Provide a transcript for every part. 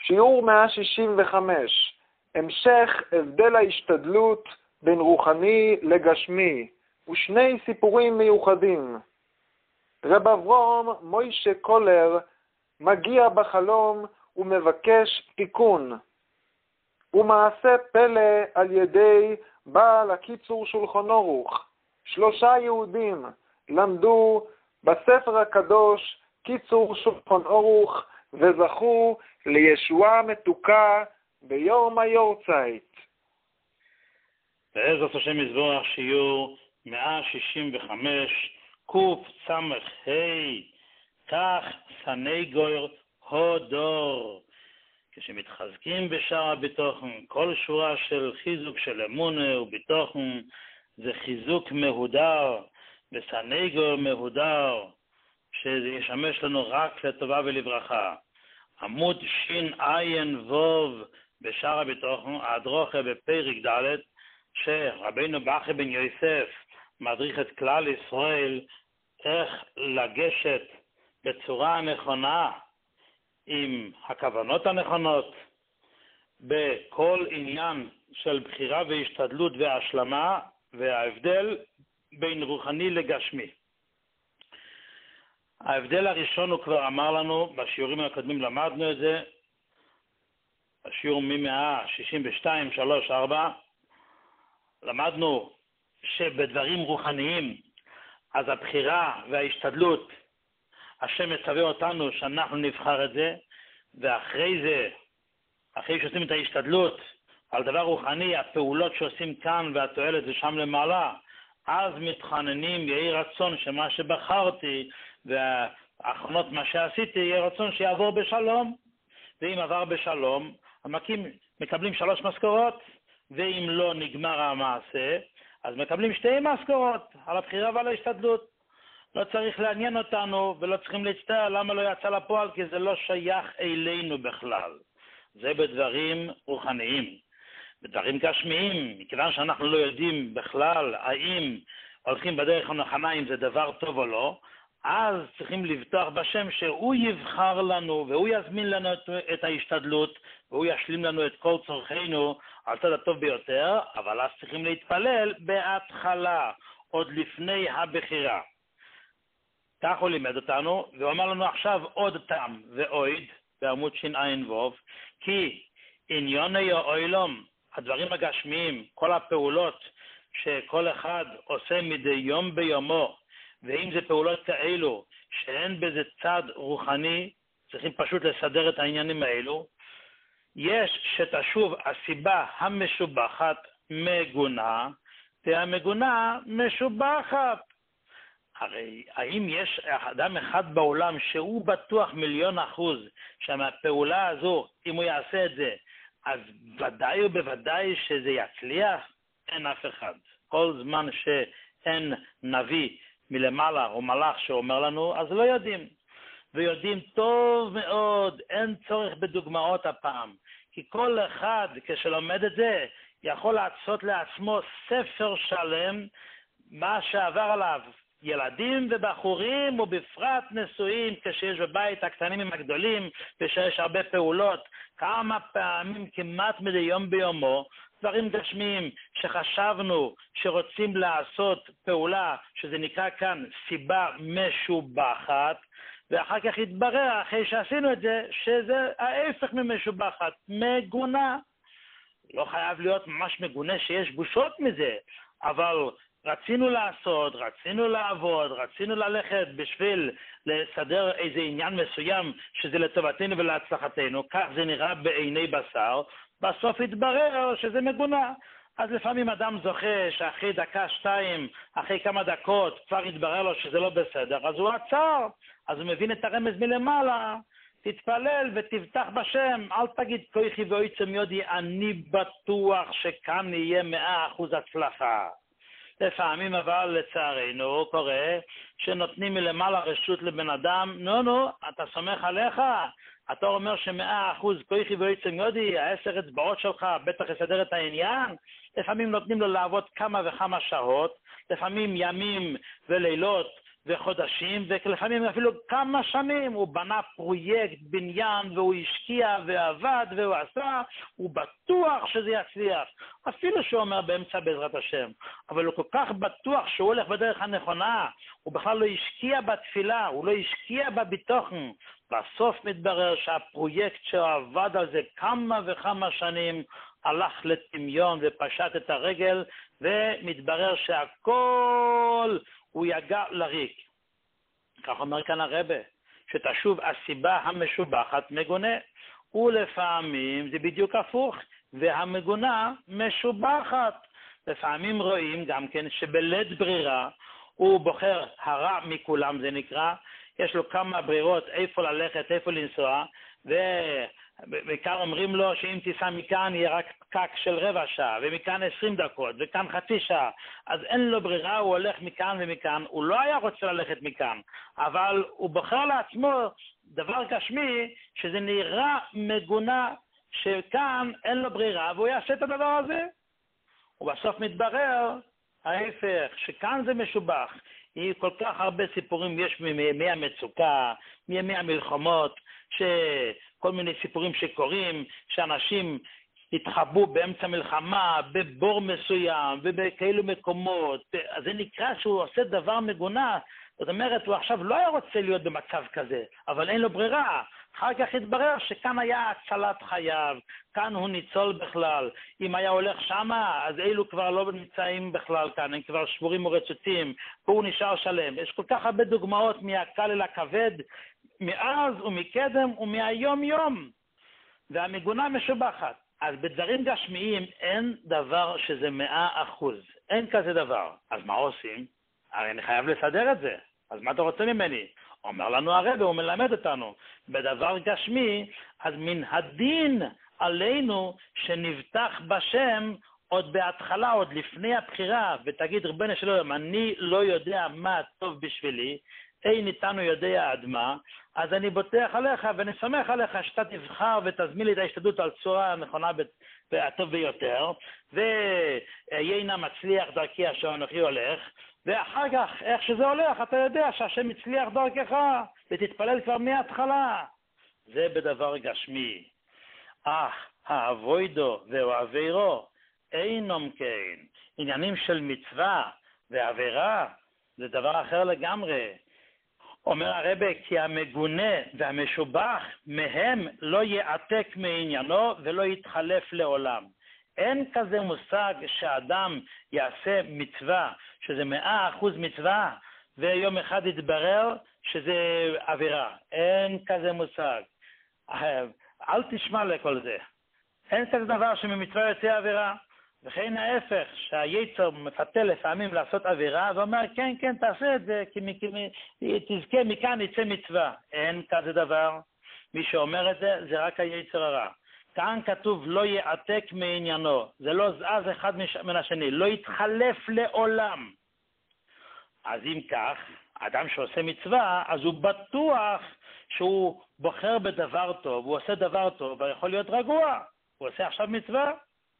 שיעור 165, המשך הבדל ההשתדלות בין רוחני לגשמי, ושני סיפורים מיוחדים. רב אברהם מוישה קולר מגיע בחלום ומבקש תיקון. ומעשה פלא על ידי בעל הקיצור שולחן ערוך. 3 יהודים למדו בספר הקדוש קיצור שולחן ערוך וזכו לישועה מתוקה ביום היורצייט. בעזרת השם יזבח שיעור 165 קס"ה כך סנגור הודור. כשמתחזקים בשער הביטחון, כל שורה של חיזוק של אמונה וביטחון זה חיזוק מהודר וסנגור מהודר שזה ישמש לנו רק לטובה ולברכה. עמוד שין ווב בשער הביטחון, הדרוכה בפרק ד' שרבינו בכר בן יוסף מדריך את כלל ישראל איך לגשת בצורה הנכונה עם הכוונות הנכונות בכל עניין של בחירה והשתדלות והשלמה וההבדל בין רוחני לגשמי. ההבדל הראשון הוא כבר אמר לנו, בשיעורים הקודמים למדנו את זה, בשיעור מ-162, 3, 4, למדנו שבדברים רוחניים, אז הבחירה וההשתדלות, השם מצווה אותנו שאנחנו נבחר את זה, ואחרי זה, אחרי שעושים את ההשתדלות על דבר רוחני, הפעולות שעושים כאן והתועלת זה שם למעלה, אז מתחננים, יהי רצון שמה שבחרתי והאחרונות מה שעשיתי, יהיה רצון שיעבור בשלום. ואם עבר בשלום, מקבלים 3 משכורות, ואם לא נגמר המעשה, אז מקבלים 2 משכורות על הבחירה ועל ההשתדלות. לא צריך לעניין אותנו ולא צריכים להצטער למה לא יצא לפועל, כי זה לא שייך אלינו בכלל. זה בדברים רוחניים. בדברים גשמיים, מכיוון שאנחנו לא יודעים בכלל האם הולכים בדרך הנכונה, אם זה דבר טוב או לא, אז צריכים לבטוח בשם שהוא יבחר לנו והוא יזמין לנו את ההשתדלות והוא ישלים לנו את כל צורכינו על צד הטוב ביותר, אבל אז צריכים להתפלל בהתחלה, עוד לפני הבחירה. כך הוא לימד אותנו, והוא אמר לנו עכשיו עוד טעם ואויד, בעמוד שין ווב, כי עניוני האוילום, הדברים הגשמיים, כל הפעולות שכל אחד עושה מדי יום ביומו, ואם זה פעולות כאלו שאין בזה צד רוחני, צריכים פשוט לסדר את העניינים האלו. יש שתשוב הסיבה המשובחת מגונה, והמגונה משובחת. הרי האם יש אדם אחד בעולם שהוא בטוח 1,000,000% שמהפעולה הזו, אם הוא יעשה את זה, אז ודאי ובוודאי שזה יצליח? אין אף אחד. כל זמן שאין נביא מלמעלה או מלאך שאומר לנו, אז לא יודעים. ויודעים טוב מאוד, אין צורך בדוגמאות הפעם. כי כל אחד כשלומד את זה, יכול לעשות לעצמו ספר שלם, מה שעבר עליו. ילדים ובחורים ובפרט נשואים, כשיש בבית הקטנים עם הגדולים ושיש הרבה פעולות, כמה פעמים כמעט מדי יום ביומו, דברים גשמיים שחשבנו שרוצים לעשות פעולה, שזה נקרא כאן סיבה משובחת, ואחר כך התברר אחרי שעשינו את זה שזה ההפך ממשובחת, מגונה. לא חייב להיות ממש מגונה שיש בושות מזה, אבל רצינו לעשות, רצינו לעבוד, רצינו ללכת בשביל לסדר איזה עניין מסוים שזה לטובתנו ולהצלחתנו, כך זה נראה בעיני בשר, בסוף התברר שזה מגונה. אז לפעמים אדם זוכה שאחרי דקה, 2, אחרי כמה דקות כבר התברר לו שזה לא בסדר, אז הוא עצר, אז הוא מבין את הרמז מלמעלה, תתפלל ותבטח בשם, אל תגיד כוחי ועוצם ידי, אני בטוח שכאן יהיה 100% הצלחה. לפעמים אבל לצערנו קורה שנותנים מלמעלה רשות לבן אדם, נו, אתה סומך עליך, אתה אומר ש100% כוחי ועוצם ידי, 10 אצבעות שלך בטח יסדר את העניין. לפעמים נותנים לו לעבוד כמה וכמה שעות, לפעמים ימים ולילות, וחודשים, ולפעמים אפילו כמה שנים הוא בנה פרויקט בניין, והוא השקיע ועבד והוא עשה, הוא בטוח שזה יצליח, אפילו שהוא אומר באמצע בעזרת השם, אבל הוא כל כך בטוח שהוא הולך בדרך הנכונה, הוא בכלל לא השקיע בתפילה, הוא לא השקיע בביטוחן, בסוף מתברר שהפרויקט שעבד על זה כמה וכמה שנים, הלך לטמיון ופשט את הרגל, ומתברר שהכל הוא יגע לריק. כך אומר כאן הרבה, שתשוב הסיבה המשובחת מגונה, ולפעמים זה בדיוק הפוך, והמגונה משובחת. לפעמים רואים גם כן שבלית ברירה הוא בוחר הרע מכולם, זה נקרא, יש לו כמה ברירות איפה ללכת, איפה לנסוע, וכאן אומרים לו שאם תיסע מכאן יהיה רק פקק של רבע שעה, ומכאן 20 דקות, וכאן חצי שעה, אז אין לו ברירה, הוא הולך מכאן ומכאן, הוא לא היה רוצה ללכת מכאן, אבל הוא בוחר לעצמו דבר גשמי, שזה נראה מגונה, שכאן אין לו ברירה, והוא יעשה את הדבר הזה. ובסוף מתברר ההפך, שכאן זה משובח. כל כך הרבה סיפורים יש מימי המצוקה, מימי המלחמות, שכל מיני סיפורים שקורים, שאנשים התחבאו באמצע מלחמה, בבור מסוים, ובכאלו מקומות. אז זה נקרא שהוא עושה דבר מגונה. זאת אומרת, הוא עכשיו לא היה רוצה להיות במצב כזה, אבל אין לו ברירה. אחר כך התברר שכאן היה הצלת חייו, כאן הוא ניצול בכלל. אם היה הולך שמה, אז אלו כבר לא נמצאים בכלל כאן, הם כבר שבורים ורצוצים, והוא נשאר שלם. יש כל כך הרבה דוגמאות מהקל אל הכבד, מאז ומקדם ומהיום יום. והמגונה משובחת. אז בדברים גשמיים אין דבר שזה 100%. אין כזה דבר. אז מה עושים? הרי אני חייב לסדר את זה. אז מה אתה רוצה ממני? אומר לנו הרב, הוא מלמד אותנו. בדבר גשמי, אז מן הדין עלינו שנבטח בשם עוד בהתחלה, עוד לפני הבחירה, ותגיד רבנו שלום, אני לא יודע מה טוב בשבילי, אין איתנו יודע עד מה, אז אני בוטח עליך ואני שמח עליך שאתה תבחר ותזמין לי את ההשתדלות על צורה הנכונה והטוב ביותר, ויהינה מצליח דרכי אשר אנוכי הולך, ואחר כך, איך שזה הולך, אתה יודע שהשם הצליח דרכך, ותתפלל כבר מההתחלה. זה בדבר גשמי. אך האבוידו והעבירו אינם כן. עניינים של מצווה ועבירה, זה דבר אחר לגמרי. אומר הרבה, כי המגונה והמשובח מהם לא יעתק מעניינו ולא יתחלף לעולם. אין כזה מושג שאדם יעשה מצווה, שזה 100% מצווה, ויום אחד יתברר שזה עבירה. אין כזה מושג. אל תשמע לכל זה. אין כזה דבר שממצווה יוצא עבירה. וכן ההפך, שהיצר מפתה לפעמים לעשות עבירה, ואומר, כן, כן, תעשה את זה, כי תזכה מכאן יצא מצווה. אין כזה דבר. מי שאומר את זה, זה רק היצר הרע. כאן כתוב, לא יעתק מעניינו. זה לא זז אחד מן השני. לא יתחלף לעולם. אז אם כך, אדם שעושה מצווה, אז הוא בטוח שהוא בוחר בדבר טוב, הוא עושה דבר טוב, ויכול להיות רגוע. הוא עושה עכשיו מצווה.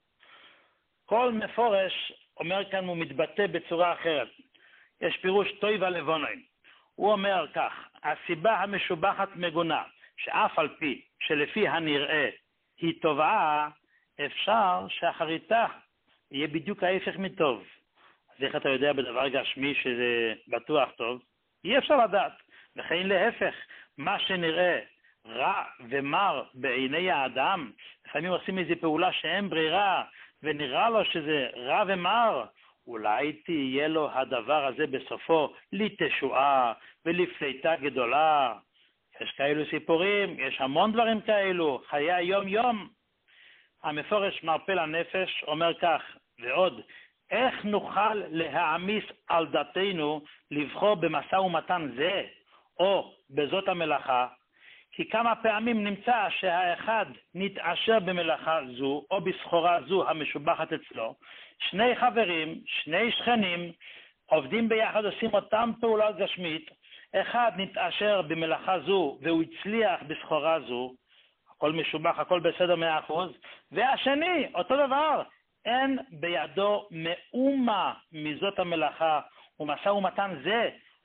כל מפורש אומר כאן, הוא מתבטא בצורה אחרת. יש פירוש טויבה לבונן. הוא אומר כך, הסיבה המשובחת מגונה, שאף על פי שלפי הנראה היא טובה, אפשר שאחריתה יהיה בדיוק ההפך מטוב. אז איך אתה יודע בדבר גשמי שזה בטוח טוב? אי אפשר לדעת. וכן להפך, מה שנראה רע ומר בעיני האדם, לפעמים עושים איזו פעולה שאין ברירה, ונראה לו שזה רע ומר, אולי תהיה לו הדבר הזה בסופו לתשועה ולפליטה גדולה. יש כאלו סיפורים, יש המון דברים כאלו, חיי היום יום. המפורש מרפא לנפש אומר כך, ועוד, איך נוכל להעמיס על דתנו לבחור במשא ומתן זה, או בזאת המלאכה, כי כמה פעמים נמצא שהאחד נתעשר במלאכה זו, או בסחורה זו המשובחת אצלו, שני חברים, שני שכנים, עובדים ביחד, עושים אותם פעולה גשמית, אחד נתעשר במלאכה זו, והוא הצליח בסחורה זו, הכל משובח, הכל בסדר 100%, והשני, אותו דבר, אין בידו מאומה מזאת המלאכה, ומשא ומתן זה,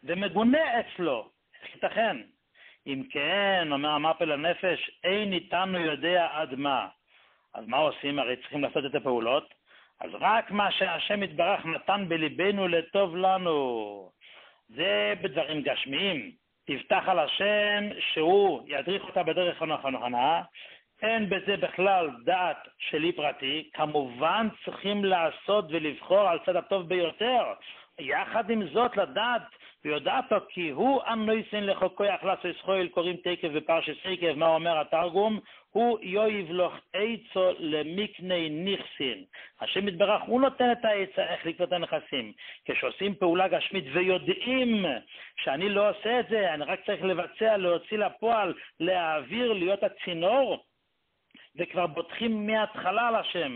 ומגונה אצלו. איך ייתכן? אם כן, אומר המרפא לנפש, אין איתנו יודע עד מה. אז מה עושים? הרי צריכים לעשות את הפעולות. אז רק מה שהשם יתברך נתן בליבנו לטוב לנו. זה בדברים גשמיים. תבטח על השם שהוא ידריך אותה בדרך הנכונה. אין בזה בכלל דעת שלי פרטי. כמובן צריכים לעשות ולבחור על צד הטוב ביותר. יחד עם זאת לדעת ויודעתו כי הוא אנויסן לחוקו יחלס ישחויל קוראים תקף ופרשס עקב. מה אומר התרגום? הוא יבלוך עצו למקני נכסין. השם יתברך הוא נותן את העצה איך לקנות את הנכסים. כשעושים פעולה גשמית ויודעים שאני לא עושה את זה, אני רק צריך לבצע, להוציא לפועל, להעביר, להיות הצינור, וכבר בוטחים מההתחלה על השם,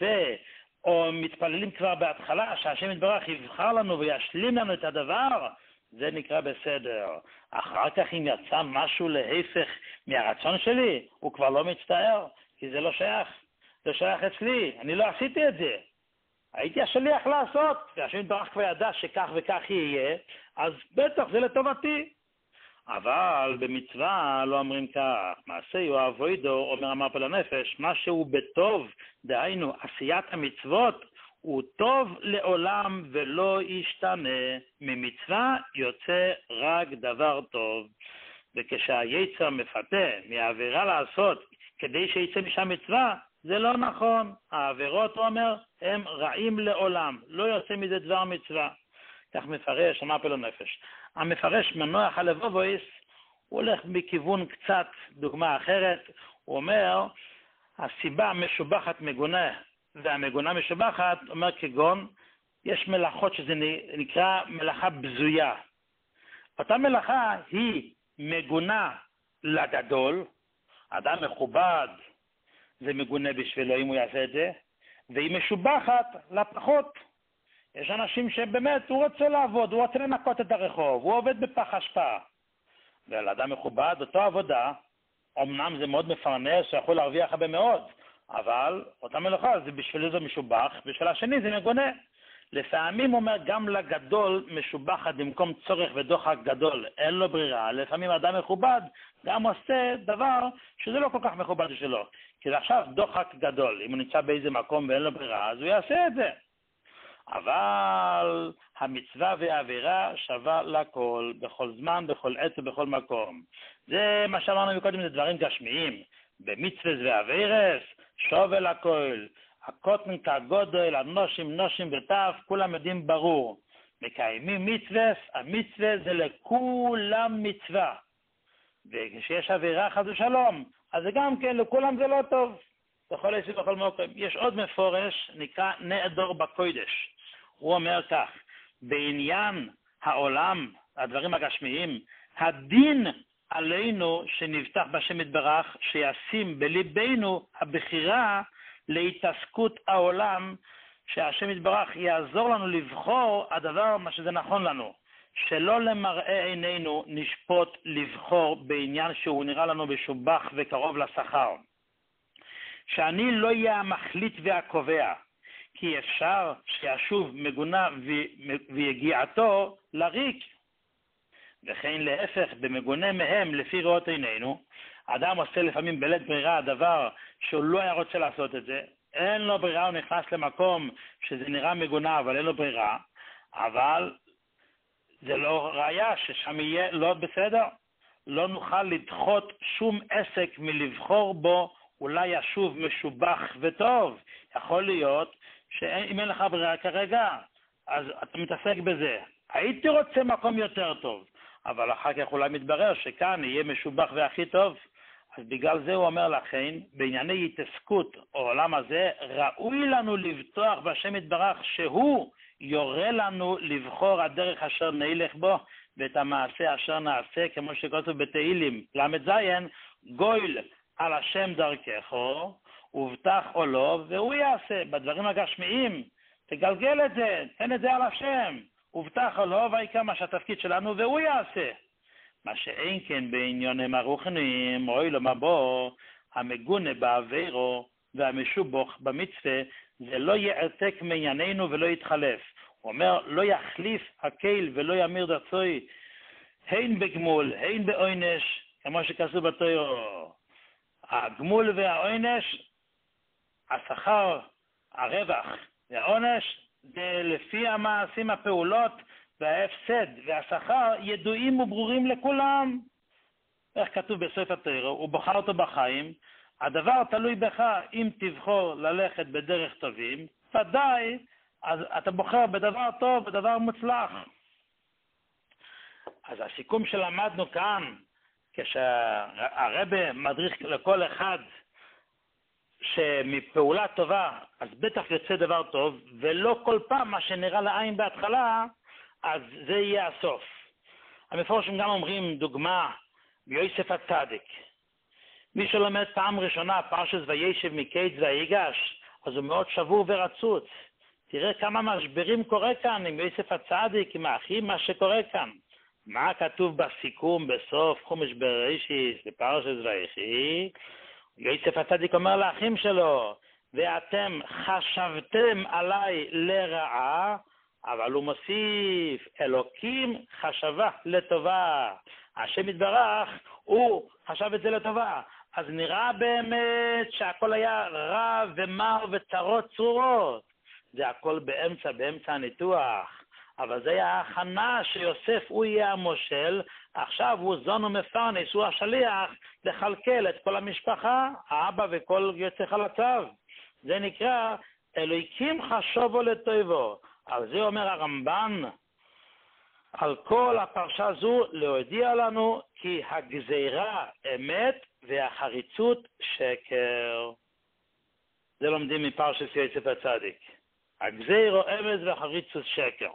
או מתפללים כבר בהתחלה שהשם יתברך יבחר לנו וישלים לנו את הדבר, זה נקרא בסדר. אחר כך אם יצא משהו להפך מהרצון שלי, הוא כבר לא מצטער, כי זה לא שייך. זה שייך אצלי, אני לא עשיתי את זה. הייתי השליח לעשות, והשם יתברך כבר ידע שכך וכך יהיה, אז בטח זה לטובתי. אבל במצווה לא אומרים כך, מעשה יואב אוידו, אומר המרפא לנפש, משהו בטוב, דהיינו עשיית המצוות, הוא טוב לעולם ולא ישתנה. ממצווה יוצא רק דבר טוב. וכשהיצר מפתה מהעבירה לעשות כדי שיצא משם מצווה, זה לא נכון. העבירות, הוא אומר, הם רעים לעולם, לא יוצא מזה דבר מצווה. כך מפרש המרפא לנפש. המפרש מנוח הלבובויס, הוא הולך מכיוון קצת דוגמה אחרת. הוא אומר, הסיבה משובחת מגונה, והמגונה משובחת, אומר כגון, יש מלאכות שזה נקרא מלאכה בזויה. אותה מלאכה היא מגונה לגדול, אדם מכובד, זה מגונה בשבילו אם הוא יעשה את זה, והיא משובחת לפחות. יש אנשים שבאמת הוא רוצה לעבוד, הוא רוצה לנקות את הרחוב, הוא עובד בפח אשפה. ולאדם מכובד, אותו עבודה, אמנם זה מאוד מפרנס, שיכול להרוויח הרבה מאוד, אבל אותה מלאכה, זה בשביל זה משובח, בשביל השני זה מגונה. לפעמים אומר גם לגדול משובחת במקום צורך ודוחק גדול, אין לו ברירה. לפעמים אדם מכובד גם עושה דבר שזה לא כל כך מכובד שלו. כי זה עכשיו דוחק גדול, אם הוא נמצא באיזה מקום ואין לו ברירה, אז הוא יעשה את זה. אבל המצווה והעבירה שווה לכל, בכל זמן, בכל עת ובכל מקום. זה מה שאמרנו מקודם, זה דברים גשמיים. במצווה והעבירס שווה לכל. הקוטן כגודל, הנושים וטף, כולם יודעים ברור. מקיימים מצווה, המצווה זה לכולם מצווה. וכשיש עבירה חס ושלום, אז זה גם כן, לכולם זה לא טוב. בכל עשי בכל מקום. יש עוד מפורש, נקרא נעדור בקודש. הוא אומר כך, בעניין העולם, הדברים הגשמיים, הדין עלינו שנבטח בשם יתברך, שישים בליבנו הבחירה להתעסקות העולם, שהשם יתברך יעזור לנו לבחור הדבר מה שזה נכון לנו. שלא למראה עינינו נשפוט לבחור בעניין שהוא נראה לנו משובח וקרוב לשכר. שאני לא יהיה המחליט והקובע, כי אפשר שישוב מגונה ויגיעתו לריק. וכן להפך, במגונה מהם לפי ראות עינינו, אדם עושה לפעמים בלית ברירה הדבר שהוא לא היה רוצה לעשות את זה, אין לו ברירה, הוא נכנס למקום שזה נראה מגונה אבל אין לו ברירה, אבל זה לא ראיה ששם יהיה לא בסדר. לא נוכל לדחות שום עסק מלבחור בו, אולי ישוב משובח וטוב. יכול להיות שאם אין לך ברירה כרגע, אז אתה מתעסק בזה. הייתי רוצה מקום יותר טוב, אבל אחר כך אולי מתברר שכאן יהיה משובח והכי טוב. אז בגלל זה הוא אומר לכן, בענייני התעסקות העולם הזה, ראוי לנו לבטוח בשם יתברך שהוא יורה לנו לבחור הדרך אשר נלך בו, ואת המעשה אשר נעשה, כמו שכתוב בתהילים ל"ז, גויל על השם דרכך, ובטח או לא, והוא יעשה. בדברים הגשמיים, תגלגל את זה, תן את זה על השם, ובטח או לא, ויקרא מה שהתפקיד שלנו, והוא יעשה. מה שאין כן בעניונים הרוחניים, אוי לו מבוא, המגונה בעבירו והמשובח במצווה, זה לא יעתק מענייננו ולא יתחלף. הוא אומר, לא יחליף הקהל ולא ימיר דצוי, הן בגמול, הן בעונש, כמו שכתוב בתורה. הגמול והעונש, השכר, הרווח והעונש, זה לפי המעשים, הפעולות וההפסד והשכר ידועים וברורים לכולם. איך כתוב בספר התורה, הוא בחר אותו בחיים, הדבר תלוי בך, אם תבחור ללכת בדרך טובים, ודאי, אז אתה בוחר בדבר טוב, בדבר מוצלח. אז הסיכום שלמדנו כאן, כשהרבא מדריך לכל אחד שמפעולה טובה, אז בטח יוצא דבר טוב, ולא כל פעם מה שנראה לעין בהתחלה, אז זה יהיה הסוף. המפורשים גם אומרים דוגמה מיוסף הצדיק. מי שלומד פעם ראשונה פרשת וישב מקיץ ויגש, אז הוא מאוד שבור ורצוץ. תראה כמה משברים קורה כאן עם יוסף הצדיק, עם האחים, מה שקורה כאן. מה כתוב בסיכום בסוף חומש בראשית בפרשת ויחי? יוסף הצדיק אומר לאחים שלו, ואתם חשבתם עליי לרעה, אבל הוא מוסיף, אלוקים חשבה לטובה. השם יתברך, הוא חשב את זה לטובה. אז נראה באמת שהכל היה רע ומר וצרות צרורות. זה הכל באמצע הניתוח. אבל זה היה ההכנה שיוסף הוא יהיה המושל, עכשיו הוא זון ומפרנס, הוא השליח לחלקל את כל המשפחה, האבא וכל יוצא חלציו. זה נקרא אלוקים חשובו לטובו. על זה אומר הרמב"ן, על כל הפרשה זו להודיע לנו כי הגזירה אמת והחריצות שקר. זה לומדים מפרשת יוסף הצדיק. הגזירה אמת והחריצות שקר.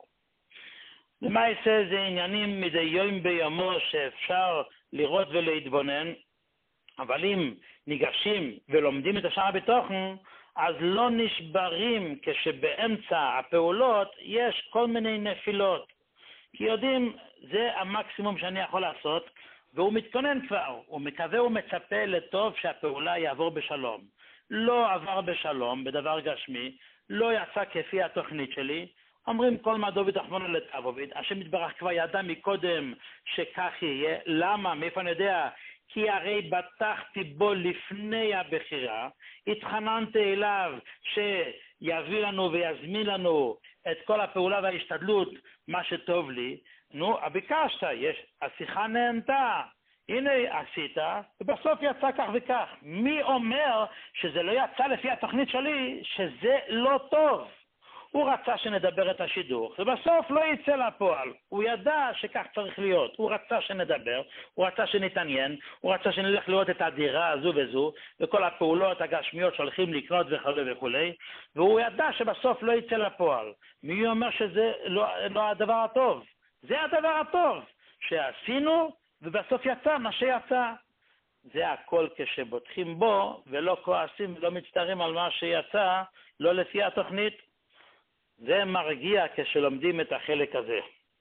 למעשה זה עניינים מדי יום ביומו שאפשר לראות ולהתבונן, אבל אם ניגשים ולומדים את השאר בתוכן, אז לא נשברים כשבאמצע הפעולות יש כל מיני נפילות. כי יודעים, זה המקסימום שאני יכול לעשות, והוא מתכונן כבר, הוא מקווה ומצפה לטוב שהפעולה יעבור בשלום. לא עבר בשלום, בדבר גשמי, לא יצא כפי התוכנית שלי, אומרים כל מה דוד תחמונו לטבוביד, השם יתברך כבר ידע מקודם שכך יהיה. למה? מאיפה אני יודע? כי הרי בטחתי בו לפני הבחירה, התחננתי אליו שיביא לנו ויזמין לנו את כל הפעולה וההשתדלות, מה שטוב לי. נו, ביקשת, השיחה נהנתה, הנה עשית, ובסוף יצא כך וכך. מי אומר שזה לא יצא לפי התוכנית שלי, שזה לא טוב? הוא רצה שנדבר את השידור, ובסוף לא יצא לפועל. הוא ידע שכך צריך להיות. הוא רצה שנדבר, הוא רצה שנתעניין, הוא רצה שנלך לראות את הדירה הזו וזו, וכל הפעולות הגשמיות שהולכים לקנות וכו' וכו', והוא ידע שבסוף לא יצא לפועל. מי אומר שזה לא הדבר הטוב? זה הדבר הטוב, שעשינו ובסוף יצא מה שיצא. זה הכל כשבוטחים בו, ולא כועסים ולא מצטערים על מה שיצא, לא לפי התוכנית. זה מרגיע כשלומדים את החלק הזה.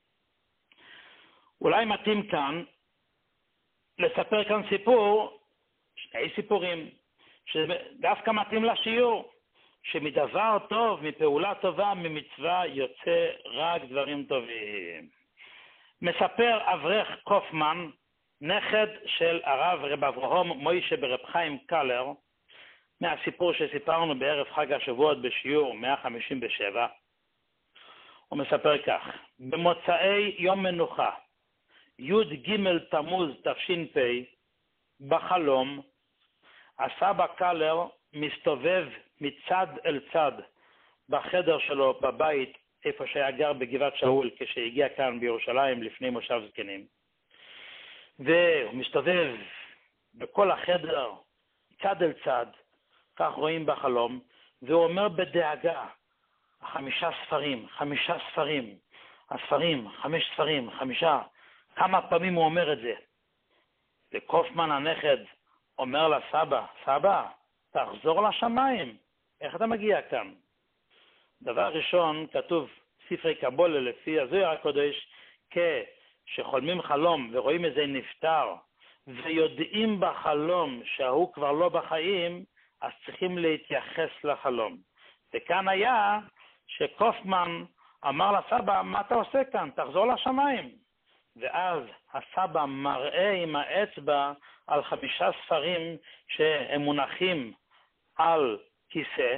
אולי מתאים כאן לספר כאן סיפור, שני סיפורים, שדווקא מתאים לשיעור, שמדבר טוב, מפעולה טובה, ממצווה, יוצא רק דברים טובים. מספר אברך קופמן, נכד של הרב רב אברהם מוישה ברב חיים קלר, מהסיפור שסיפרנו בערב חג השבועות בשיעור 157, הוא מספר כך: במוצאי יום מנוחה, י"ג תמוז תש"פ, בחלום, הסבא קלר מסתובב מצד אל צד בחדר שלו בבית, איפה שהיה גר בגבעת שאול, כשהגיע כאן בירושלים לפני מושב זקנים. והוא מסתובב בכל החדר, צד אל צד, כך רואים בחלום, והוא אומר בדאגה, 5 ספרים, 5 ספרים, הספרים, 5 ספרים, 5, כמה פעמים הוא אומר את זה. וקופמן הנכד אומר לסבא, סבא, תחזור לשמיים, איך אתה מגיע כאן? דבר ראשון, כתוב ספרי קבולה לפי הזוהר הקודש, כשחולמים חלום ורואים איזה נפטר, ויודעים בחלום שהוא כבר לא בחיים, אז צריכים להתייחס לחלום. וכאן היה שקופמן אמר לסבא, מה אתה עושה כאן? תחזור לשמיים. ואז הסבא מראה עם האצבע על 5 ספרים שהם מונחים על כיסא,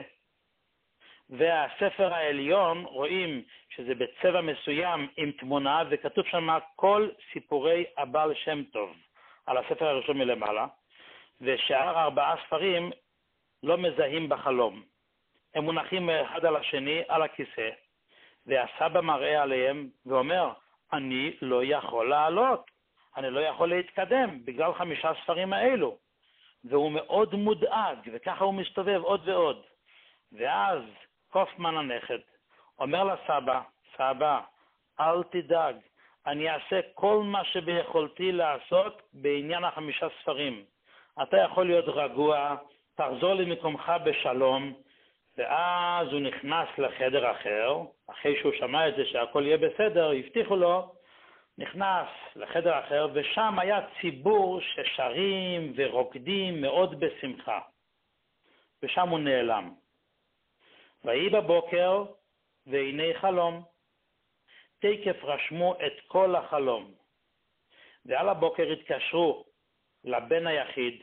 והספר העליון רואים שזה בצבע מסוים עם תמונה, וכתוב שם כל סיפורי הבעל שם טוב על הספר הראשון מלמעלה, ושאר 4 ספרים לא מזהים בחלום. הם מונחים אחד על השני על הכיסא, והסבא מראה עליהם ואומר, אני לא יכול לעלות, אני לא יכול להתקדם בגלל 5 ספרים האלו. והוא מאוד מודאג, וככה הוא מסתובב עוד ועוד. ואז קופמן הנכד אומר לסבא, סבא, אל תדאג, אני אעשה כל מה שביכולתי לעשות בעניין 5 ספרים. אתה יכול להיות רגוע, תחזור למקומך בשלום. ואז הוא נכנס לחדר אחר, אחרי שהוא שמע את זה שהכל יהיה בסדר, הבטיחו לו, נכנס לחדר אחר, ושם היה ציבור ששרים ורוקדים מאוד בשמחה. ושם הוא נעלם. ויהי בבוקר, והנה חלום. תקף רשמו את כל החלום. ועל הבוקר התקשרו לבן היחיד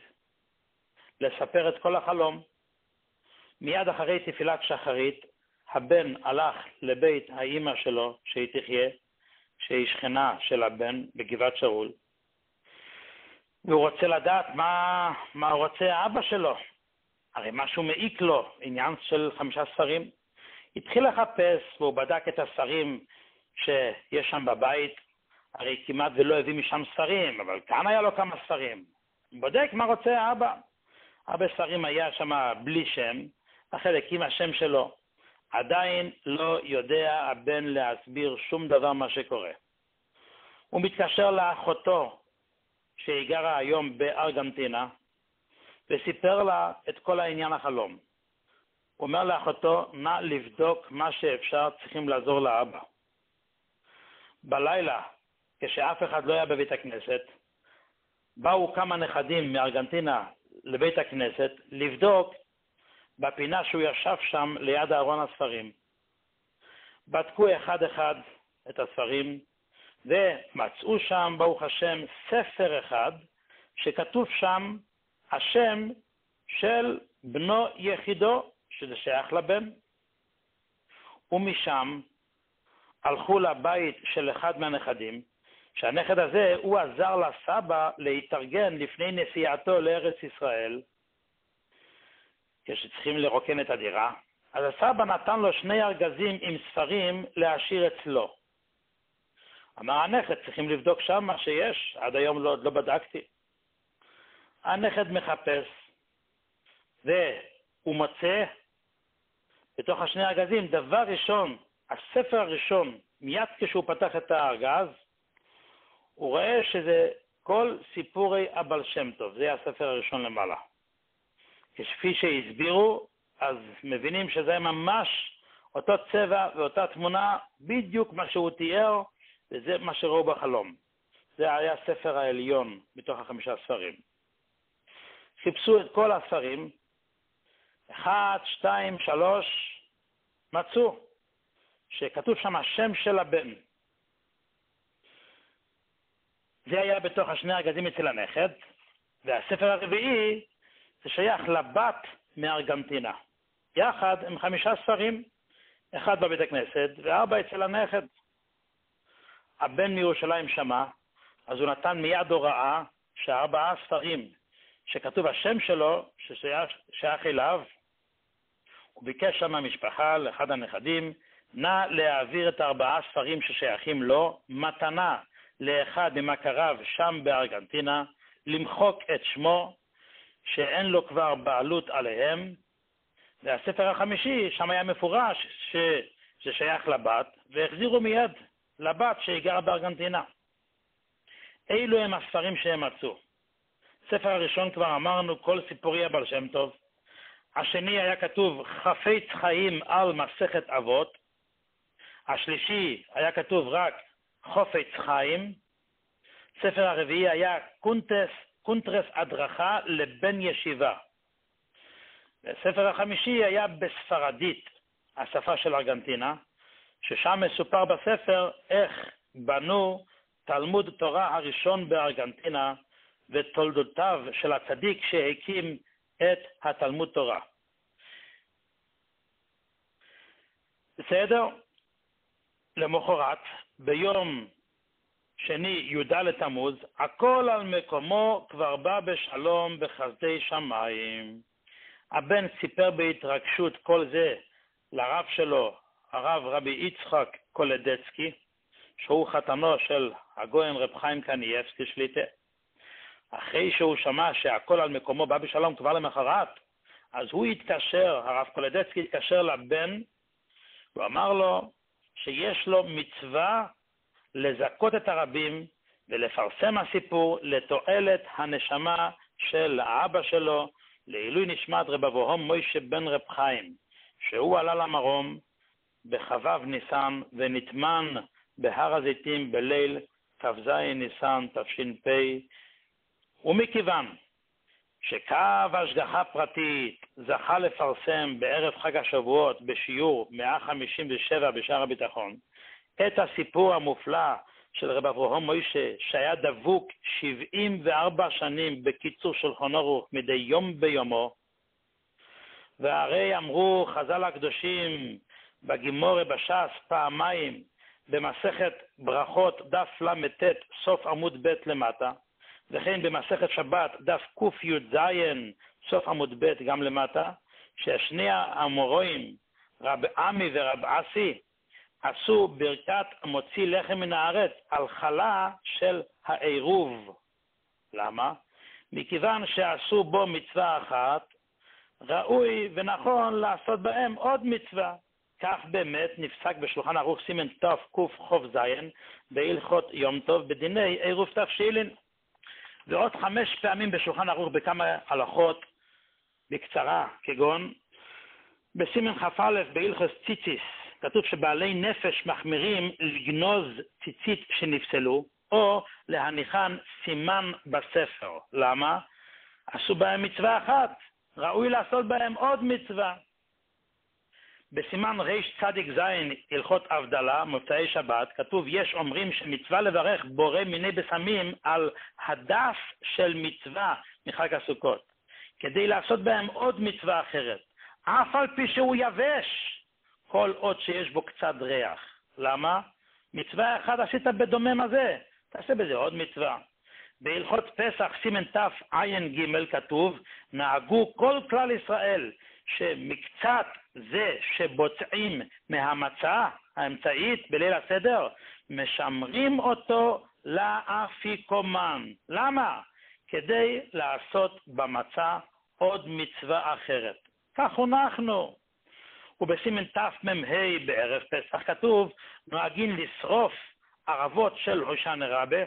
לספר את כל החלום. מיד אחרי תפילת שחרית, הבן הלך לבית האמא שלו, שהיא תחיה, שהיא שכנה של הבן בגבעת שאול. והוא רוצה לדעת מה רוצה האבא שלו. הרי משהו מעיק לו, עניין של 5 ספרים. התחיל לחפש, והוא בדק את הספרים שיש שם בבית. הרי כמעט ולא הביא משם ספרים, אבל כאן היה לו כמה ספרים. הוא בודק מה רוצה האבא. הרבה ספרים היה שם בלי שם, החלק עם השם שלו. עדיין לא יודע הבן להסביר שום דבר מה שקורה. הוא מתקשר לאחותו, שהיא גרה היום בארגנטינה, וסיפר לה את כל העניין החלום. הוא אומר לאחותו, נא לבדוק מה שאפשר, צריכים לעזור לאבא. בלילה, כשאף אחד לא היה בבית הכנסת, באו כמה נכדים מארגנטינה לבית הכנסת לבדוק בפינה שהוא ישב שם ליד ארון הספרים. בדקו אחד אחד את הספרים, ומצאו שם, ברוך השם, ספר אחד שכתוב שם השם של בנו יחידו, שזה שייך לבן. ומשם הלכו לבית של אחד מהנכדים, שהנכד הזה הוא עזר לסבא להתארגן לפני נסיעתו לארץ ישראל, כשצריכים לרוקן את הדירה. אז הסבא נתן לו 2 ארגזים עם ספרים להשאיר אצלו. אמר הנכד, צריכים לבדוק שם מה שיש, עד היום לא בדקתי. הנכד מחפש, והוא מוצא בתוך 2 ארגזים, דבר ראשון, הספר הראשון, מיד כשהוא פתח את הארגז, הוא רואה שזה כל סיפורי הבעל שם טוב, זה הספר הראשון למעלה. כפי שהסבירו, אז מבינים שזה ממש אותו צבע ואותה תמונה, בדיוק מה שהוא תיאר, וזה מה שראו בחלום. זה היה הספר העליון מתוך 5 ספרים. חיפשו את כל הספרים, 1, 2, 3, מצאו שכתוב שם השם של הבן. זה היה בתוך 2 ארגזים אצל הנכד, והספר הרביעי זה שייך לבת מארגנטינה. יחד עם 5 ספרים, 1 בבית הכנסת ו4 אצל הנכד. הבן מירושלים שמע, אז הוא נתן מיד הוראה ש4 ספרים שכתוב השם שלו, ששייך אליו, הוא ביקש שם המשפחה, לאחד הנכדים, נא להעביר את 4 ספרים ששייכים לו, מתנה לאחד ממכריו שם בארגנטינה, למחוק את שמו, שאין לו כבר בעלות עליהם, והספר החמישי שם היה מפורש שזה שייך לבת, והחזירו מיד לבת שהיא גרה בארגנטינה. אילו הם הספרים שהם מצאו. ספר הראשון כבר אמרנו, כל סיפורי הבעל שם טוב. השני היה כתוב חפץ חיים על מסכת אבות. השלישי היה כתוב רק חופץ חיים. ספר הרביעי היה קונטרס הדרכה לבן ישיבה. הספר החמישי היה בספרדית, השפה של ארגנטינה, ששם מסופר בספר איך בנו תלמוד תורה הראשון בארגנטינה ותולדותיו של הצדיק שהקים את התלמוד תורה. בסדר? למחרת, ביום שני י"ד תמוז, הכל על מקומו כבר בא בשלום בחסדי שמיים. הבן סיפר בהתרגשות כל זה לרב שלו, הרב רבי יצחק קולדצקי, שהוא חתנו של הגויין רב חיים קניאבסקי שליטה. אחרי שהוא שמע שהכל על מקומו בא בשלום כבר למחרת, אז הוא התקשר, הרב קולדצקי התקשר לבן, הוא אמר לו שיש לו מצווה לזכות את הרבים ולפרסם הסיפור לתועלת הנשמה של האבא שלו, לעילוי נשמת רב אברהם מוישה בן רב חיים, שהוא עלה למרום בחבב ניסן ונטמן בהר הזיתים בליל כ"ז ניסן תש"פ, ומכיוון שקו השגחה פרטית זכה לפרסם בערב חג השבועות בשיעור 157 בשער הביטחון את הסיפור המופלא של רב אברהם מוישה, שהיה דבוק 74 שנים בקיצור שולחן ערוך מדי יום ביומו, והרי אמרו חז"ל הקדושים בגימורה בש"ס פעמיים במסכת ברכות דף ל"ט סוף עמוד ב' למטה, וכן במסכת שבת דף קי"ז סוף עמוד ב' גם למטה, שהשני המורים רב עמי ורב אסי עשו ברכת מוציא לחם מן הארץ על חלה של העירוב. למה? מכיוון שעשו בו מצווה אחת, ראוי ונכון לעשות בהם עוד מצווה. כך באמת נפסק בשולחן ערוך סימן תק"ז בהלכות יום טוב בדיני עירוב תבשילין. ועוד 5 פעמים בשולחן ערוך בכמה הלכות בקצרה, כגון בסימן כ"א בהלכות ציציס, כתוב שבעלי נפש מחמירים לגנוז ציצית שנפסלו, או להניחן סימן בספר. למה? עשו בהם מצווה אחת, ראוי לעשות בהם עוד מצווה. בסימן רצ"ז הלכות הבדלה, מוצאי שבת, כתוב יש אומרים שמצווה לברך בורא מיני בשמים על הדף של מצווה מחג הסוכות, כדי לעשות בהם עוד מצווה אחרת, אף על פי שהוא יבש, כל עוד שיש בו קצת ריח. למה? מצווה אחת עשית בדומם הזה, תעשה בזה עוד מצווה. בהלכות פסח סימן תע"ג כתוב נהגו כל כלל ישראל שמקצת זה שבוצעים מהמצה האמצעית בליל הסדר משמרים אותו לאפיקומן. למה? כדי לעשות במצה עוד מצווה אחרת. כך הנחנו. ובסימן תמ"ה בערב פסח כתוב נוהגים לשרוף ערבות של הושענא רבה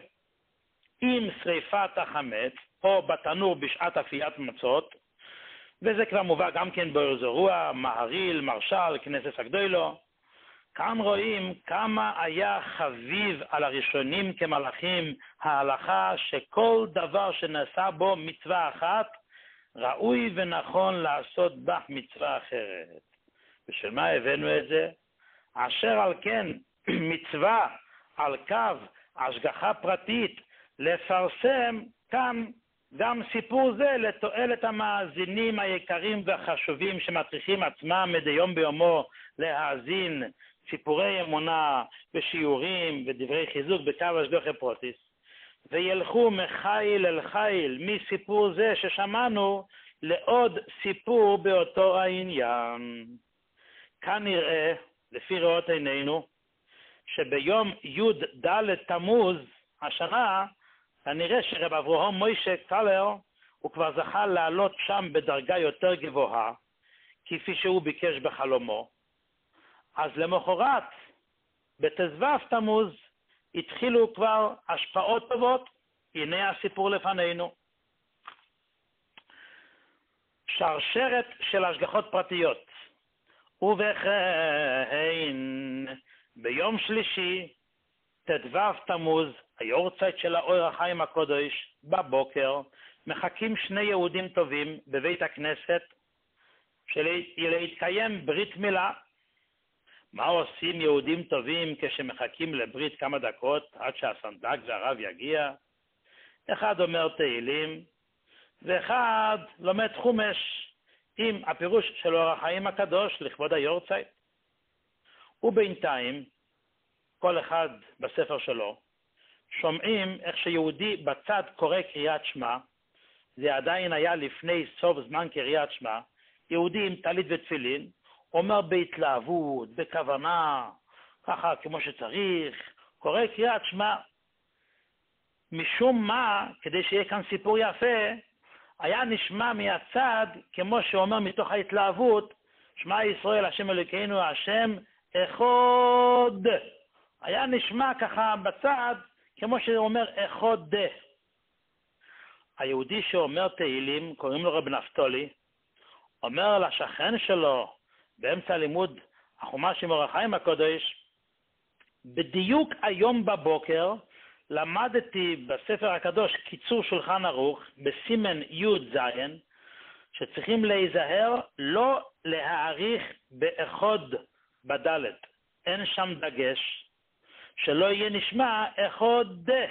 עם שריפת החמץ או בתנור בשעת אפיית מצות, וזה כבר מובא גם כן באור זרוע, מהריל, מרשל, כנסת הגדולו. כאן רואים כמה היה חביב על הראשונים כמלאכים ההלכה שכל דבר שנעשה בו מצווה אחת ראוי ונכון לעשות בה מצווה אחרת. בשביל מה הבאנו את זה? אשר על כן מצווה על קו השגחה פרטית לפרסם כאן גם סיפור זה לתועלת המאזינים היקרים והחשובים שמטריחים עצמם מדי יום ביומו להאזין סיפורי אמונה ושיעורים ודברי חיזוק בקו השגחה פרטיס, וילכו מחיל אל חיל מסיפור זה ששמענו לעוד סיפור באותו העניין. כאן נראה, לפי ראות עינינו, שביום י"ד תמוז השנה, נראה שרב אברהם מוישה קלר הוא כבר זכה לעלות שם בדרגה יותר גבוהה, כפי שהוא ביקש בחלומו. אז למחרת, בט"ו תמוז, התחילו כבר השפעות טובות. הנה הסיפור לפנינו. שרשרת של השגחות פרטיות. ובכן, ביום שלישי, ט"ו תמוז, היורצייט של האור החיים הקודש, בבוקר, מחכים 2 יהודים טובים בבית הכנסת, שלהתקיים ברית מילה. מה עושים יהודים טובים כשמחכים לברית כמה דקות עד שהסנדק והרב יגיע? אחד אומר תהילים, ואחד לומד חומש עם הפירוש של אור החיים הקדוש לכבוד היורצייט. ובינתיים, כל אחד בספר שלו, שומעים איך שיהודי בצד קורא קריאת שמע, זה עדיין היה לפני סוף זמן קריאת שמע, יהודי עם טלית ותפילין, אומר בהתלהבות, בכוונה, ככה כמו שצריך, קורא קריאת שמע. משום מה, כדי שיהיה כאן סיפור יפה, היה נשמע מהצד, כמו שאומר מתוך ההתלהבות, שמע ישראל, השם אלוקינו, השם אחד. היה נשמע ככה בצד, כמו שאומר אחד. היהודי שאומר תהילים, קוראים לו רב נפתולי, אומר לשכן שלו, באמצע לימוד החומש עם אור החיים הקודש, בדיוק היום בבוקר, למדתי בספר הקדוש קיצור שולחן ערוך בסימן י' ז', שצריכים להיזהר לא להאריך באחד בדלת. אין שם דגש, שלא יהיה נשמע אחד.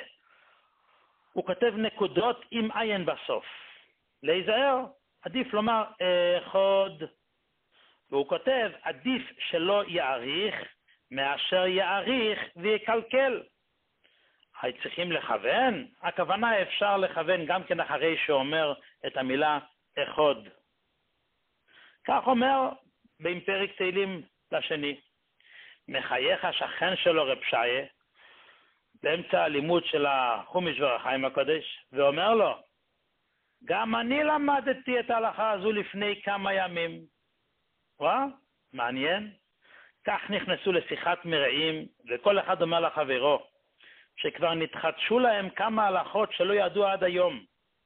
הוא כותב נקודות עם עין בסוף. להיזהר, עדיף לומר אחד. והוא כותב, עדיף שלא יאריך מאשר יאריך ויקלקל. צריכים לכוון? הכוונה אפשר לכוון גם כן אחרי שאומר את המילה אחד. כך אומר בין פרק תהילים לשני. מחייך השכן שלו רב שיה, באמצע הלימוד של החומש ואור החיים הקודש, ואומר לו, גם אני למדתי את ההלכה הזו לפני כמה ימים. וואה, מעניין. כך נכנסו לשיחת מרעים, וכל אחד אומר לחברו, שכבר נתחדשו להם כמה הלכות שלא ידעו עד היום.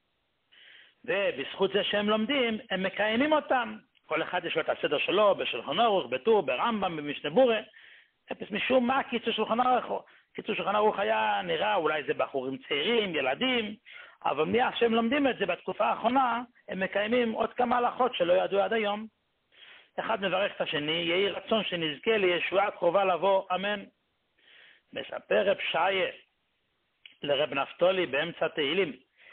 ובזכות זה שהם לומדים, הם מקיימים אותם. כל אחד יש לו את הסדר שלו, בשולחן ערוך, בטור, ברמב"ם, במשנה ברורה. משום מה קיצור שולחן ערוך? קיצור שולחן ערוך היה נראה, אולי זה בחורים צעירים, ילדים, אבל מאז שהם לומדים את זה בתקופה האחרונה, הם מקיימים עוד כמה הלכות שלא ידעו עד היום. אחד מברך את השני, יהי רצון שנזכה לישועה קרובה לבוא, אמן. מספר רב שיה לרב נפתולי באמצע תהילים.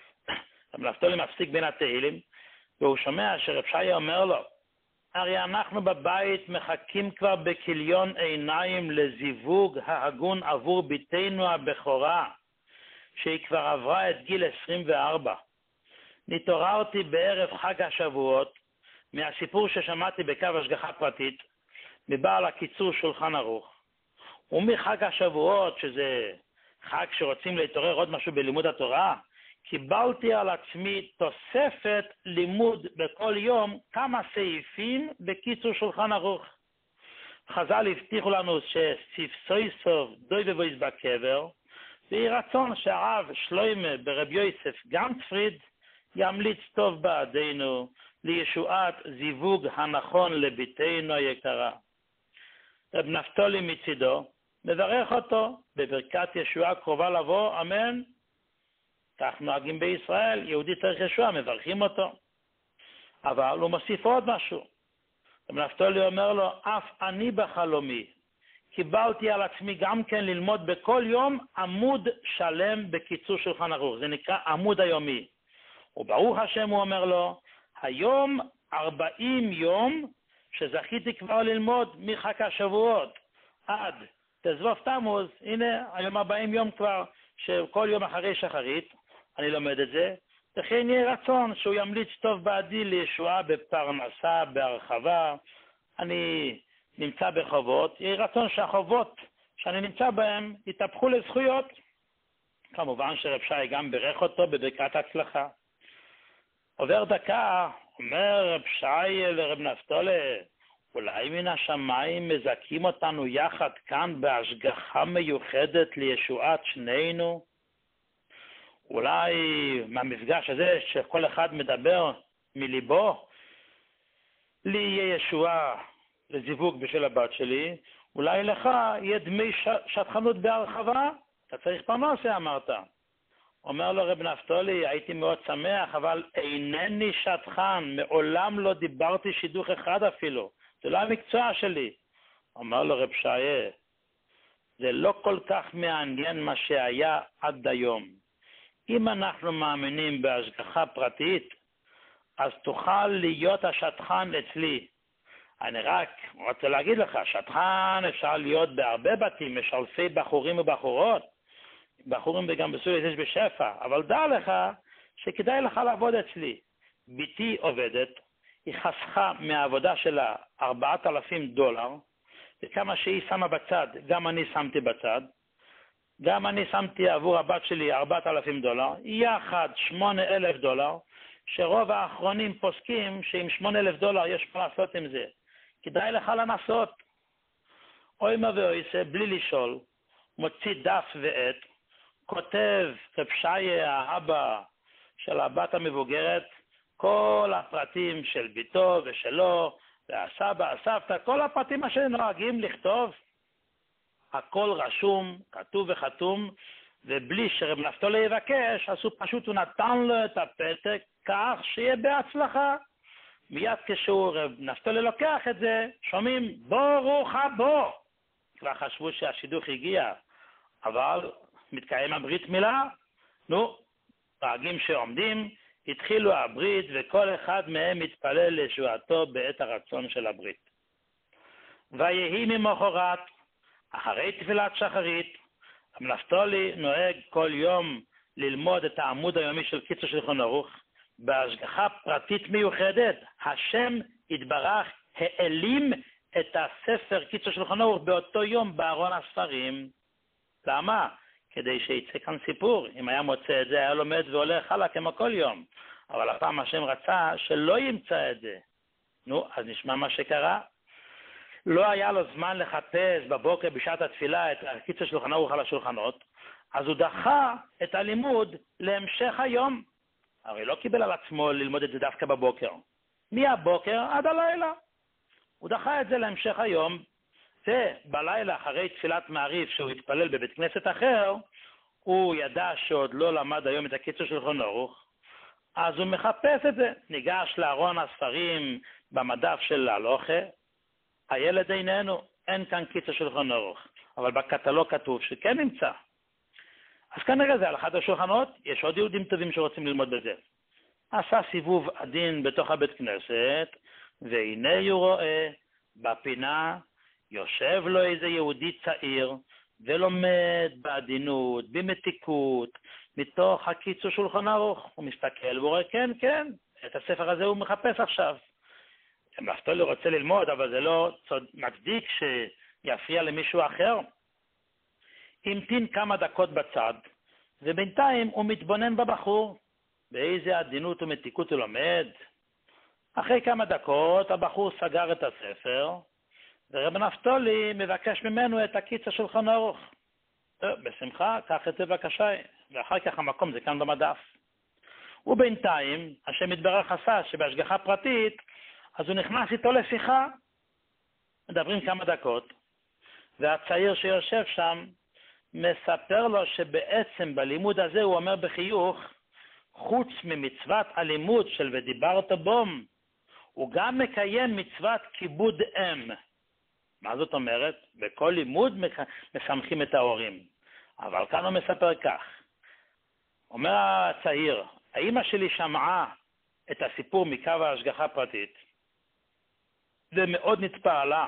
רב נפתולי מפסיק בין התהילים, והוא שומע שרב שיה אומר לו, הרי אנחנו בבית מחכים כבר בכליון עיניים לזיווג ההגון עבור ביתנו הבכורה, שהיא כבר עברה את גיל 24. נתעוררתי בערב חג השבועות, מהסיפור ששמעתי בקו השגחה פרטית, מבעל הקיצור שולחן ערוך. ומחג השבועות, שזה חג שרוצים להתעורר עוד משהו בלימוד התורה, קיבלתי על עצמי תוספת לימוד בכל יום כמה סעיפים בקיצור שולחן ערוך. חז"ל הבטיחו לנו שספסוי סוף דוי ובויז בקבר, ויהי רצון שהרב שלוימה ברב יוסף גנצפריד ימליץ טוב בעדינו לישועת זיווג הנכון לביתנו היקרה. רב נפתולי מצידו מברך אותו בברכת ישועה קרובה לבוא, אמן. כך נוהגים בישראל, יהודי צריך ישועה, מברכים אותו. אבל הוא מוסיף עוד משהו. רב נפתולי אומר לו, אף אני בחלומי קיבלתי על עצמי גם כן ללמוד בכל יום עמוד שלם בקיצור שולחן ערוך. זה נקרא עמוד היומי. וברוך השם, הוא אומר לו, היום 40 יום שזכיתי כבר ללמוד מחג השבועות עד תזבוב תמוז, הנה היום 40 יום כבר, שכל יום אחרי שחרית אני לומד את זה, וכן יהיה רצון שהוא ימליץ טוב בעדי לישועה בפרנסה, בהרחבה. אני נמצא בחובות, יהיה רצון שהחובות שאני נמצא בהם יתהפכו לזכויות. כמובן שרב שי גם ברך אותו בברכת הצלחה. עובר דקה, אומר רב שי לרב נפתולי, אולי מן השמיים מזכים אותנו יחד כאן בהשגחה מיוחדת לישועת שנינו? אולי מהמפגש הזה שכל אחד מדבר מליבו, לי יהיה ישועה לזיווג בשביל הבת שלי, אולי לך יהיה דמי שטחנות בהרחבה? אתה צריך פרנסה, אמרת. אומר לו רב נפתולי, הייתי מאוד שמח, אבל אינני שטחן, מעולם לא דיברתי שידוך אחד אפילו. זה לא המקצוע שלי. אומר לו רב שיה, זה לא כל כך מעניין מה שהיה עד היום. אם אנחנו מאמינים בהשגחה פרטית, אז תוכל להיות השטחן אצלי. אני רק רוצה להגיד לך, שטחן אפשר להיות בהרבה בתים, יש אלפי בחורים ובחורות, בחורים וגם בסוריה יש בשפע, אבל דע לך שכדאי לך לעבוד אצלי. ביתי עובדת, היא חסכה מהעבודה שלה $4,000, וכמה שהיא שמה בצד, גם אני שמתי בצד, גם אני שמתי עבור הבת שלי $4,000, יחד $8,000, שרוב האחרונים פוסקים שעם $8,000 יש מה לעשות עם זה. כדאי לך לנסות. אוי מה ואויסה, בלי לשאול, מוציא דף ועט, כותב רב שיה, האבא של הבת המבוגרת, כל הפרטים של ביתו ושלו, והסבא, הסבתא, כל הפרטים מה שנוהגים לכתוב, הכל רשום, כתוב וחתום, ובלי שרב נפתולי יבקש, אז הוא פשוט נתן לו את הפתק כך שיהיה בהצלחה. מיד כשהוא רב נפתולי לוקח את זה, שומעים ברוך הבא. כבר חשבו שהשידוך הגיע, אבל מתקיים הברית מילה. נו, רגעים שעומדים, התחילו הברית וכל אחד מהם התפלל לישועתו בעת הרצון של הברית. ויהי ממחרת, אחרי תפילת שחרית, נפתולי נוהג כל יום ללמוד את העמוד היומי של קיצור שולחן ערוך, בהשגחה פרטית מיוחדת. השם יתברך העלים את הספר קיצור שולחן ערוך באותו יום בארון הספרים. למה? כדי שיצא כאן סיפור. אם היה מוצא את זה, היה לומד והולך הלאה כמו כל יום. אבל הפעם השם רצה שלא ימצא את זה. נו, אז נשמע מה שקרה. לא היה לו זמן לחפש בבוקר בשעת התפילה את הקיצור שולחן ערוך על השולחנות, אז הוא דחה את הלימוד להמשך היום. הרי לא קיבל על עצמו ללמוד את זה דווקא בבוקר. מהבוקר עד הלילה. הוא דחה את זה להמשך היום, ובלילה אחרי תפילת מעריב שהוא התפלל בבית כנסת אחר, הוא ידע שעוד לא למד היום את הקיצור שולחן ערוך, אז הוא מחפש את זה. ניגש לארון הספרים במדף של הלוכה, הילד איננו, אין כאן קיצור שולחן ערוך, אבל בקטלוג כתוב שכן נמצא. אז כנראה זה על אחד השולחנות, יש עוד יהודים טובים שרוצים ללמוד בזה. עשה סיבוב עדין בתוך הבית כנסת, והנה הוא רואה בפינה, יושב לו איזה יהודי צעיר, ולומד בעדינות, במתיקות, מתוך הקיצור שולחן ערוך. הוא מסתכל ורואה, כן, כן, את הספר הזה הוא מחפש עכשיו. נפתולי רוצה ללמוד, אבל זה לא מצדיק שיפריע למישהו אחר. המתין כמה דקות בצד, ובינתיים הוא מתבונן בבחור, באיזה עדינות ומתיקות הוא לומד. אחרי כמה דקות הבחור סגר את הספר, ורב נפתולי מבקש ממנו את הקיצור שולחן ערוך. בשמחה, קח את זה בבקשה, ואחר כך המקום זה כאן במדף. ובינתיים, השם יתברך עשה שבהשגחה פרטית, אז הוא נכנס איתו לשיחה. מדברים כמה דקות, והצעיר שיושב שם מספר לו שבעצם בלימוד הזה הוא אומר בחיוך, חוץ ממצוות הלימוד של ודיברת בום, הוא גם מקיים מצוות כיבוד אם. מה זאת אומרת? בכל לימוד משמחים את ההורים. אבל כאן הוא מספר כך. אומר הצעיר, האמא שלי שמעה את הסיפור מקו ההשגחה פרטית, ומאוד נתפעלה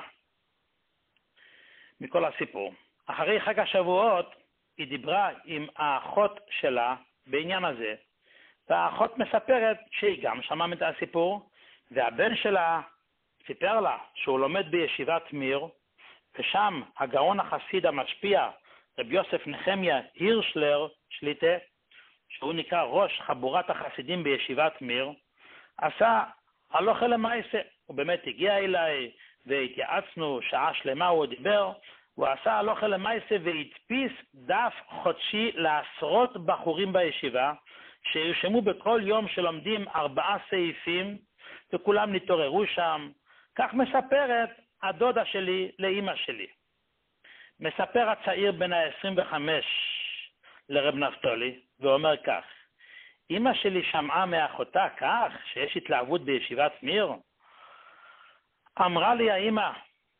מכל הסיפור. אחרי חג השבועות היא דיברה עם האחות שלה בעניין הזה, והאחות מספרת שהיא גם שמעה את הסיפור, והבן שלה סיפר לה שהוא לומד בישיבת מיר, ושם הגאון החסיד המשפיע, רבי יוסף נחמיה הירשלר שליטה, שהוא נקרא ראש חבורת החסידים בישיבת מיר, עשה הלכה למעשה. הוא באמת הגיע אליי והתייעצנו שעה שלמה, הוא דיבר, הוא עשה הלכה למעשה והדפיס דף חודשי לעשרות בחורים בישיבה, שירשמו בכל יום שלומדים 4 סעיפים, וכולם נתעוררו שם. כך מספרת הדודה שלי לאמא שלי. מספר הצעיר בן ה-25 לרב נפתולי, ואומר כך, אמא שלי שמעה מאחותה כך שיש התלהבות בישיבת מיר. אמרה לי האמא,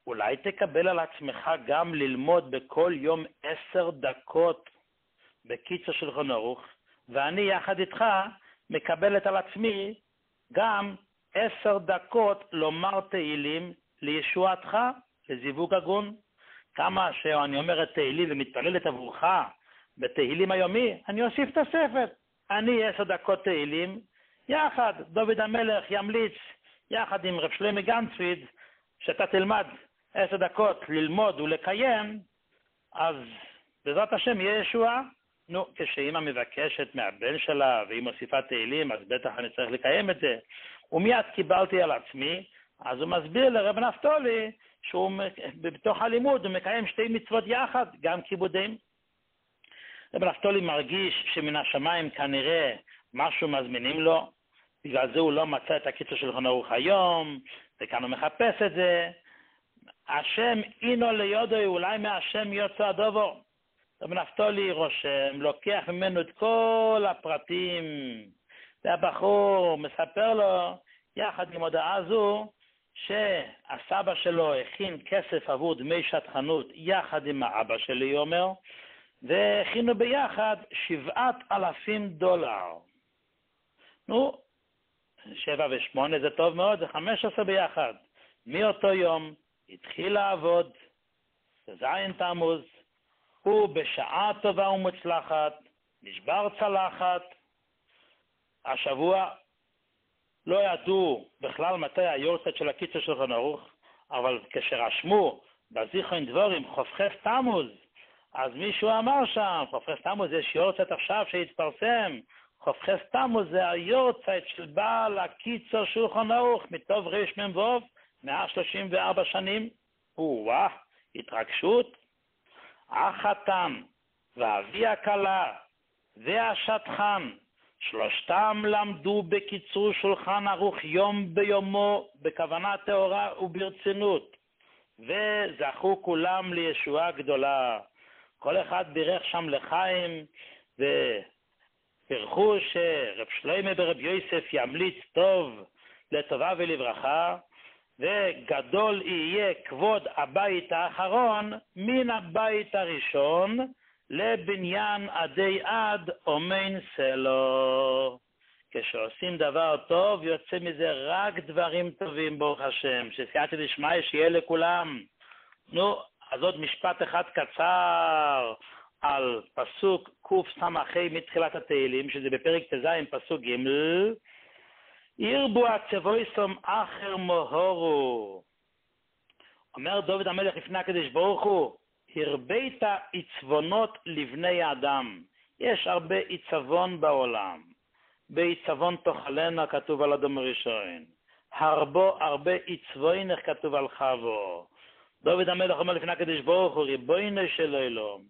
אולי תקבל על עצמך גם ללמוד בכל יום 10 דקות בקיצור שולחן ערוך, ואני יחד איתך מקבלת על עצמי גם 10 דקות לומר תהילים לישועתך, לזיווג הגון. כמה שאני אומרת תהילים ומתפללת עבורך בתהילים היומי, אני אוסיף תוספת. אני 10 דקות תהילים, יחד דוד המלך ימליץ, יחד עם רב שלמה גנצפריד, שאתה תלמד 10 דקות ללמוד ולקיים, אז בעזרת השם יהיה ישועה. נו, כשאמא מבקשת מהבן שלה והיא מוסיפה תהילים, אז בטח אני צריך לקיים את זה. ומיד קיבלתי על עצמי, אז הוא מסביר לרב נפתולי שהוא בתוך הלימוד הוא מקיים 2 מצוות יחד, גם כיבודים. רב נפתולי מרגיש שמן השמיים כנראה משהו מזמינים לו, בגלל זה הוא לא מצא את הקיצור של שולחן ערוך היום, וכאן הוא מחפש את זה. השם אינו ליודו, אולי מהשם יוצא הדובו. רב נפתולי רושם, לוקח ממנו את כל הפרטים, והבחור מספר לו, יחד עם הודעה זו, שהסבא שלו הכין כסף עבור דמי שטחנות יחד עם האבא שלי, אומר, והכינו ביחד $7,000. נו, 7 ו8 זה טוב מאוד, זה 15 ביחד. מאותו יום התחיל לעבוד, זין תמוז, הוא בשעה טובה ומוצלחת, נשבר צלחת. השבוע לא ידעו בכלל מתי היורצייט של הקיצור של שולחן ערוך, אבל כשרשמו בזיכרון דבורים חופכי תמוז, אז מישהו אמר שם, חופכי תמוז יש יורצייט עכשיו שהתפרסם, חופכי תמוז זה היורצייט של בעל הקיצור של שולחן ערוך, מטוב רמ"ו, 134 שנים. וואה, התרגשות. החתן ואבי הכלה והשטחן, שלושתם למדו בקיצור שולחן ערוך יום ביומו, בכוונה טהורה וברצינות, וזכו כולם לישועה גדולה. כל אחד בירך שם לחיים, וברכו שרב שלמה ברב יוסף ימליץ טוב לטובה ולברכה, וגדול יהיה כבוד הבית האחרון מן הבית הראשון לבניין עדי עד אומן סלו. כשעושים דבר טוב יוצא מזה רק דברים טובים, ברוך השם, שסייעתא דשמיא שיהיה לכולם. נו, אז עוד משפט אחד קצר על פסוק קס"ה מתחילת התהילים, שזה בפרק ט"ז פסוק ג', ירבו הצבויסום אחר מוהורו. אומר דוד המלך לפני הקדוש ברוך הוא, הרבית עיצבונות לבני האדם. יש הרבה עיצבון בעולם. בעיצבון תאכלנה כתוב על אדם הראשון. הרבה עיצבון כתוב על חבו. דוד המלך אומר לפני הקדוש ברוך הוא, ריבונו של עולם,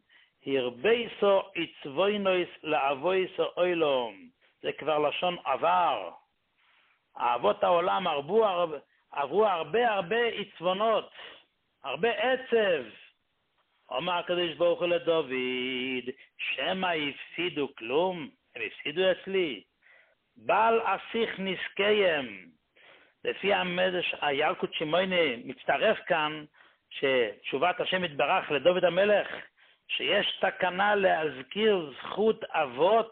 הרביסו עיצבונוס לאבויסו עולם. זה כבר לשון עבר. אבות העולם עברו הרבה עיצבונות, הרבה עצב. אומר הקדוש ברוך הוא לדוד, שמא הפסידו כלום, הם הפסידו אצלי. בעל אסיך נזקיהם. לפי המדרש הילקוט שמעוני מצטרף כאן, שתשובת השם יתברך לדוד המלך, שיש תקנה להזכיר זכות אבות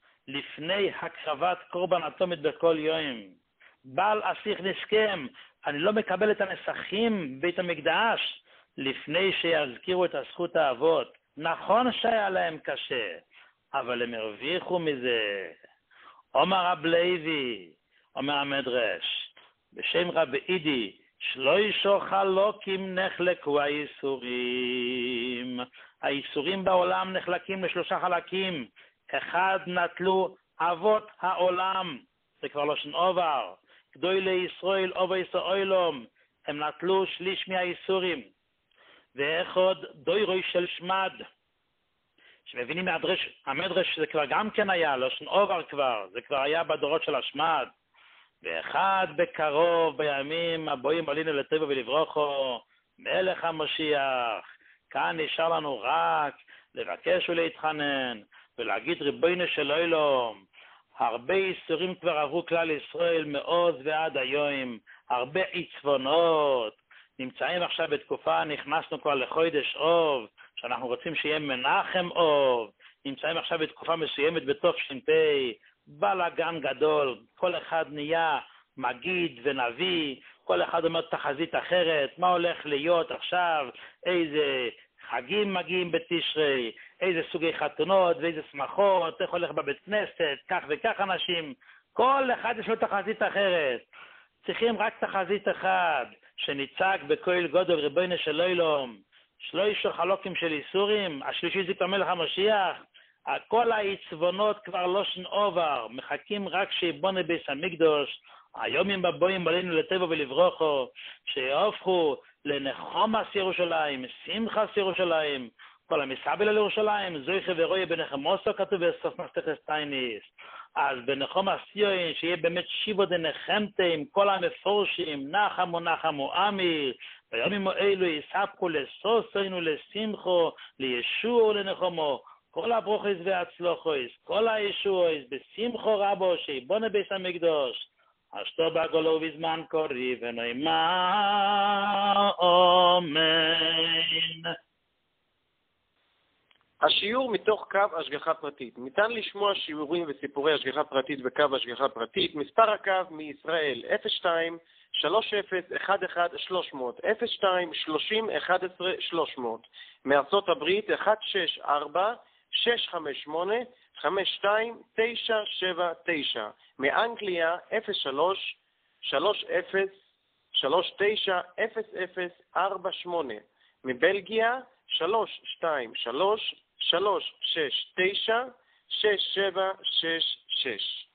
לפני הקרבת קורבן אטומית בכל יום. בעל אסיך נזקיהם, אני לא מקבל את הנסחים בבית המקדש לפני שיזכירו את הזכות האבות. נכון שהיה להם קשה, אבל הם הרוויחו מזה. אומר רב לוי, אומר המדרש, בשם רב אידי, שלושה חלקים נחלקו האיסורים. האיסורים בעולם נחלקים ל3 חלקים. אחד נטלו אבות העולם, זה כבר לשון עובר. גדולי ישראל אובייס העולם, הם נטלו שליש מהאיסורים. ואחד דוירוי של שמד, שמבינים המדרש זה כבר גם כן היה, לשון עובר כבר, זה כבר היה בדורות של השמד. ואחד בקרוב בימים הבאים עלינו לטבע ולברוכו, מלך המשיח. כאן נשאר לנו רק לבקש ולהתחנן ולהגיד ריבונו של עולם. הרבה איסורים כבר עברו כלל ישראל מעוז ועד היום, הרבה עיצבונות, נמצאים עכשיו בתקופה, נכנסנו כבר לחודש אוב, שאנחנו רוצים שיהיה מנחם אוב, נמצאים עכשיו בתקופה מסוימת בתוך ש"פ, בלגן גדול, כל אחד נהיה מגיד ונביא, כל אחד אומר תחזית אחרת, מה הולך להיות עכשיו, איזה חגים מגיעים בתשרי, איזה סוגי חתונות ואיזה שמחות, איך הולך בבית כנסת, כך וכך אנשים, כל אחד יש לו תחזית אחרת. צריכים רק תחזית אחד, שניצג בקהל גודל ריבונו של עולם, שלושה חלקים של איסורים, השלישי זה המלך המשיח, כל העצבונות כבר לא שנעובר, מחכים רק שיבונה בית המקדוש, היומים הבאים עלינו לטבע ולברוכו, שיהפכו לנחומס ירושלים, שמחס ירושלים, כל המסבל על ירושלים, זויכה ורואי בנחמוסו כתוב בסוף מסכת תענית. אז בנחומס יוין, שיהיה באמת שיבו דנחמתם, כל המפורשים, נחמו עמי, בימים האלו יספקו לסוסנו, לשמחו, לישוע ולנחמו, כל הברוכס והצלוחוס, כל הישועס, בשמחו רבו, שיבונה בית המקדוש, אשתו בגולו בזמן קורי ונאמר אמן. השיעור מתוך קו השגחה פרטית. ניתן לשמוע שיעורים וסיפורי השגחה פרטית בקו השגחה פרטית. מספר הקו מישראל 02 30 11 300 02 30 11 300. מארצות הברית 164 658 52 979. מאנגליה 03 30 39 0048. מבלגיה 323 369 6766.